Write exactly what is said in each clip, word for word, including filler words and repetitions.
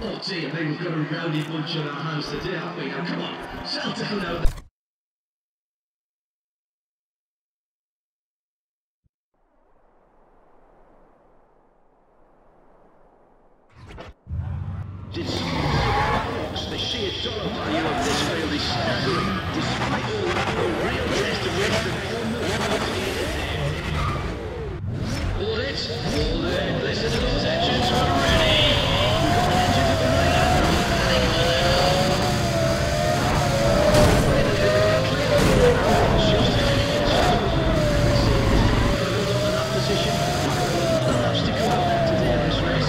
Oh dear me, we've got a rowdy bunch on our hands today, haven't we? Now come on, settle down now. Did someone know that books? The sheer dollar value of this field is staggering. Despite all that, the real test of race the form of Hold it, hold it, listen to those engines, we're ready! We've got engines up and running and we're heading on now! Just a minute, let's see if this time we can hold on to that position. Another laps to go out there today in this race.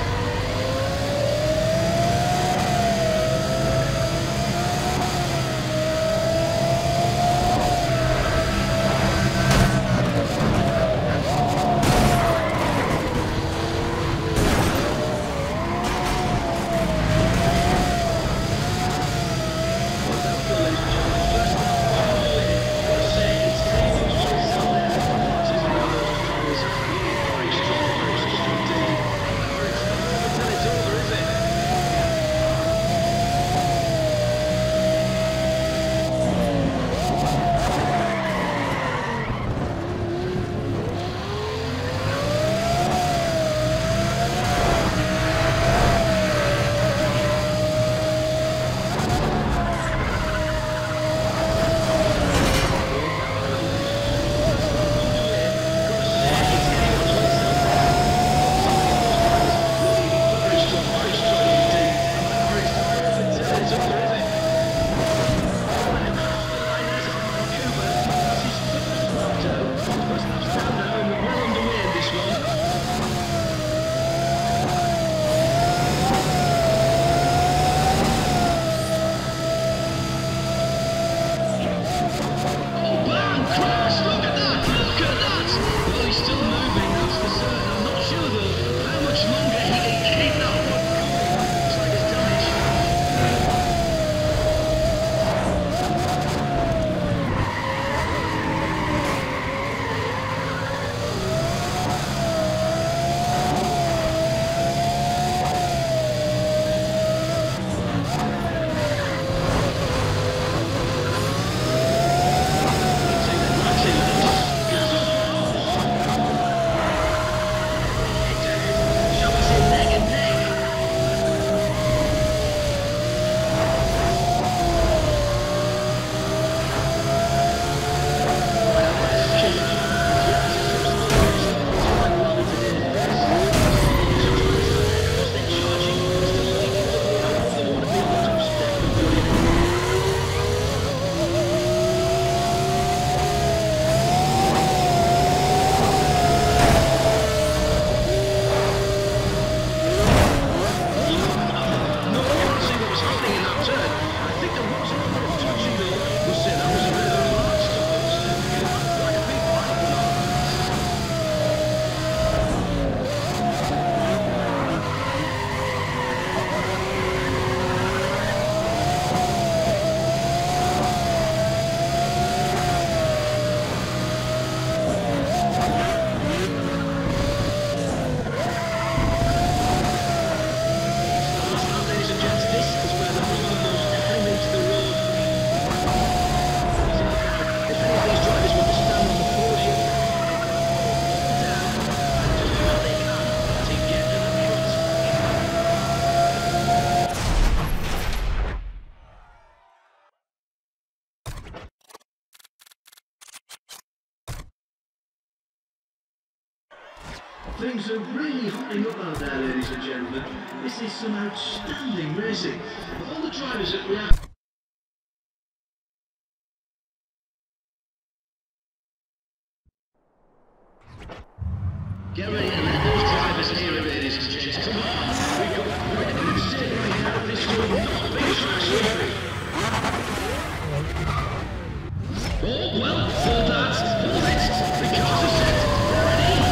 Things are really hotting up out there, ladies and gentlemen. This is some outstanding racing. Of all the drivers that we have... Get ready to let those drivers hear it, ladies and gents. Come on! We've got a great mistake right now. This will not be fast. Oh, well, hold that. Hold it. The cars are set. Ready?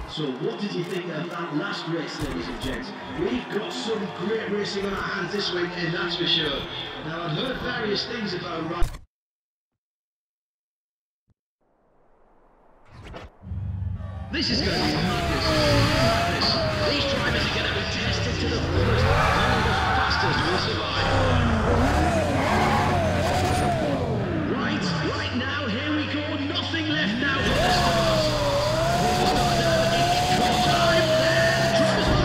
So what did you think of that last race, ladies and gents? We've got some great racing on our hands this weekend, that's for sure. Now, I've heard various things about Ryan. This is going to be madness. Madness. These drivers are going to be tested to the fullest. Only the fastest will survive. Right, right now, here we go. Nothing left now for the stars. Here's the start now. It's cut time. There, drivers.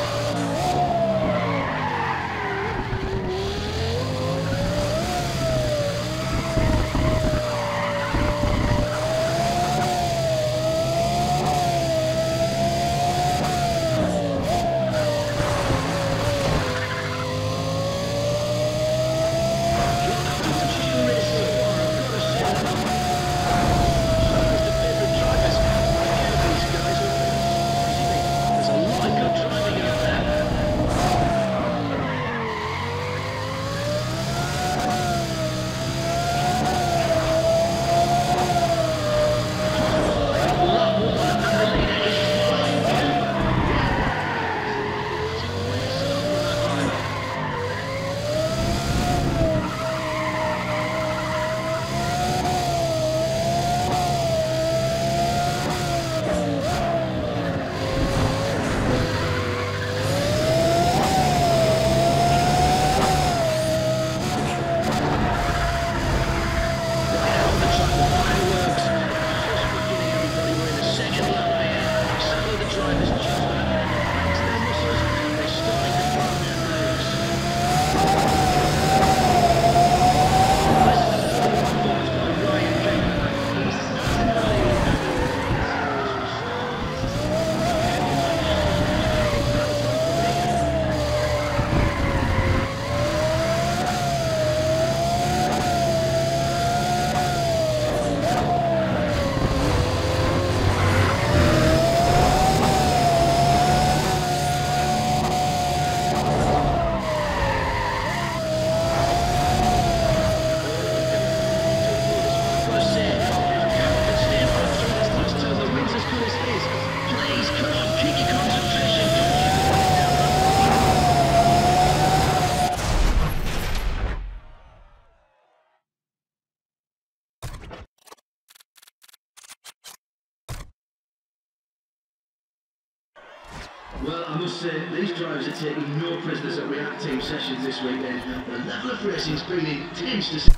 Well, I must say, these drivers are taking no prisoners at React Team sessions this weekend. The level of racing's been intense to see.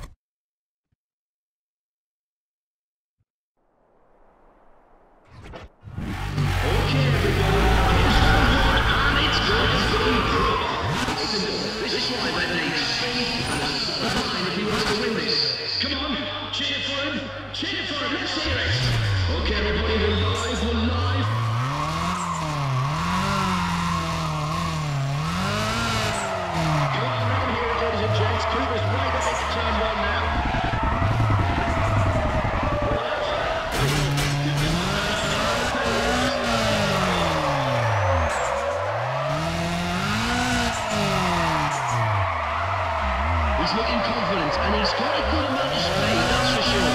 Okay, everybody, here's one, and it's going to be proper. This driver needs speed and a solid line if he wants to win this. Come on, cheer for him, cheer for him, let's hear it. Okay, everybody, we're live, we're live. Cooper's right up into turn one now. He's looking confident and he's got a good amount of speed, that's for sure.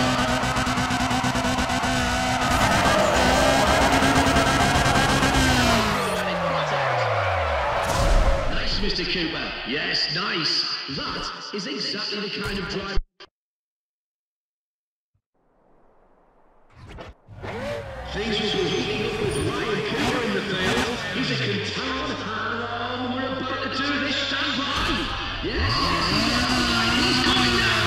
Nice, Mister Cooper. Yes, nice. That is exactly the kind of driver. Things will be heating up with Ryan Cooper in the field. He's a Quintana. And we're about to do this. Stand by. Yes, yes, he's on the line. He's going down.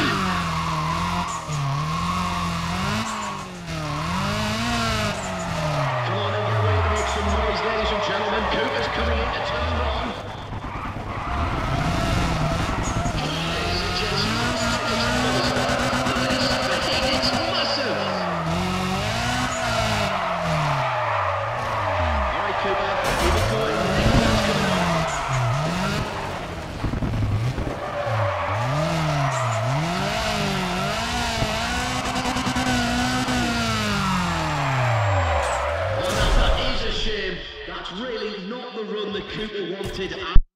Come on, everybody, make some noise, ladies and gentlemen. Cooper's coming into turn one. That's really not the run that Cooper wanted.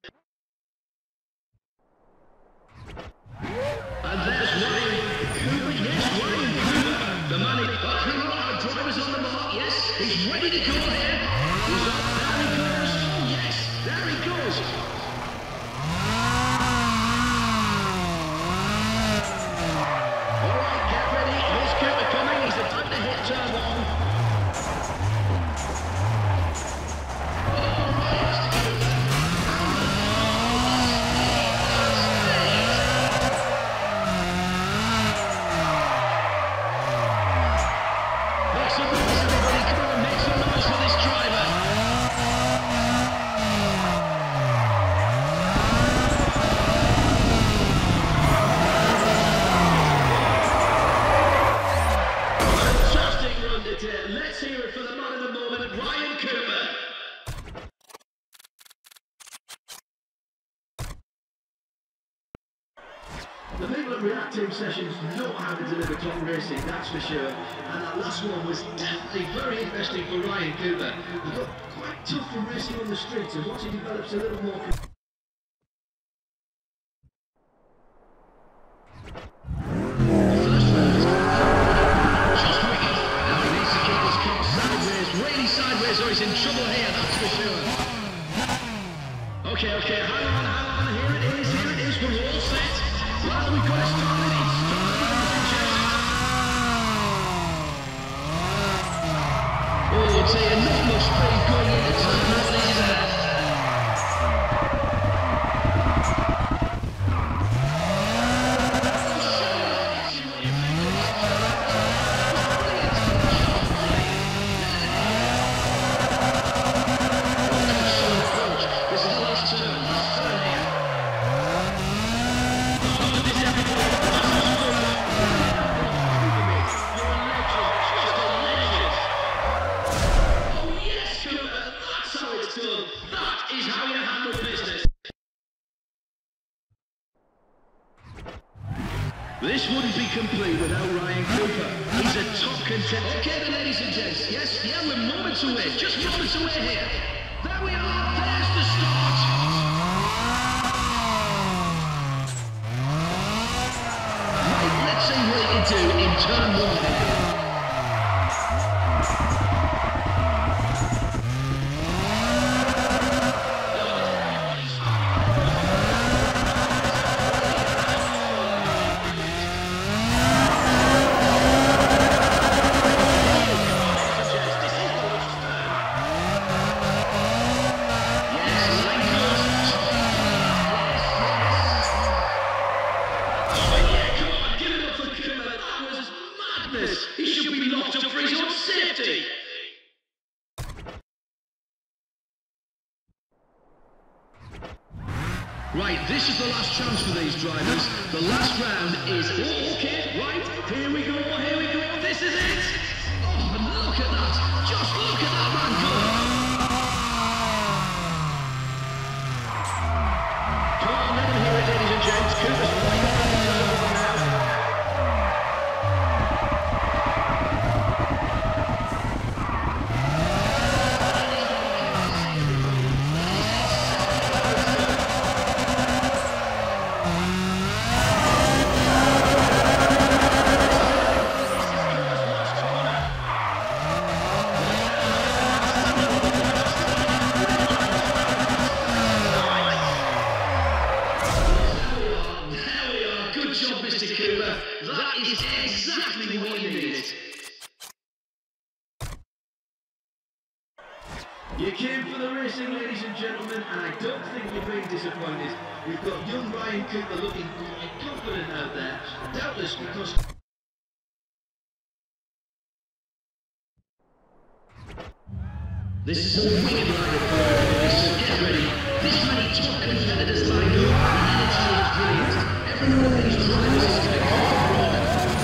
And there's Ryan Cooper. Yes, Ryan Cooper. The man is... Oh, come on, drivers on the mark. Yes, he's ready to go here. The people at React Team Sessions know how to deliver top racing, that's for sure. And that last one was definitely very interesting for Ryan Cooper. He got quite tough from racing on the streets, and once he develops a little more... So he's in trouble here, that's for sure. Okay, okay, hang on, hang on, here it is, here it is, we're all set. Well, we've got to start it, it's started. Oh, I'd say not much speed going into turn one, is there? This wouldn't be complete without Ryan Cooper. He's a top contender. Okay then, ladies and gents. Yes, yeah, we're moments away. Just moments away here. There we are. There's the start. Right, let's see what he can do in turn one. He should be locked up for his own safety. Right, this is the last chance for these drivers. The last round is... Oh, okay, right, here we go, here we go, this is it! Oh, and look at that! Just look at that man go! Come on, let him hear it, ladies and gents. Cooper's right on the turn one now. That is exactly what you needed. You came for the racing, ladies and gentlemen, and I don't think you're being disappointed. We've got young Ryan Cooper looking quite confident out there, doubtless because... This is a wicked line of fire, so get ready. This many top competitors lined up, and it's really brilliant. Every one of these drivers is going to come from wrong.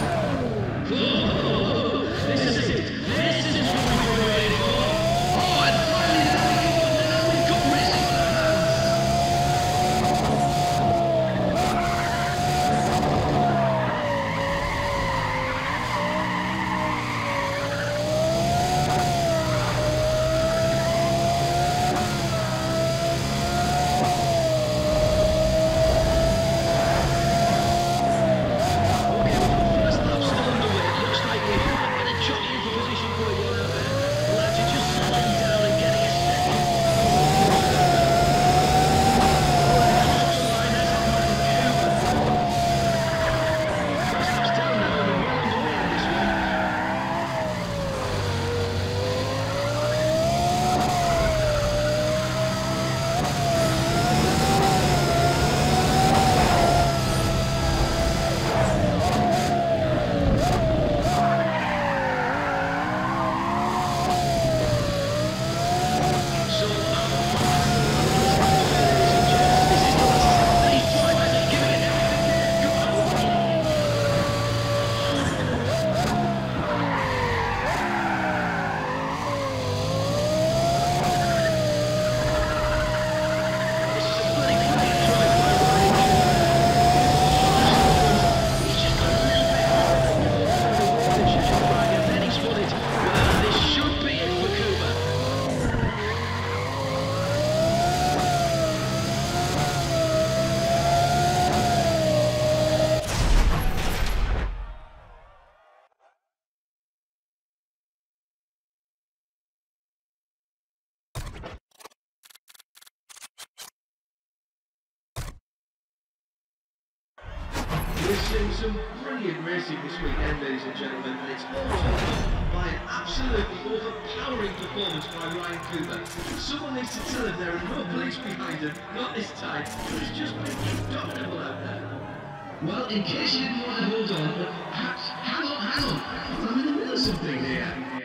Oh, this is it. This is what we've been waiting for. Oh, and finally there we go. Now we've got racing on our hands. seen some brilliant racing this weekend, ladies and gentlemen, and it's all topped off by an absolutely overpowering performance by Ryan Cooper. Someone needs to tell him there are no police behind him, not this time, but it's just been indomitable out there. Well, in case you didn't want to hold on, but perhaps, hang on, hang on, I'm in the middle of something here.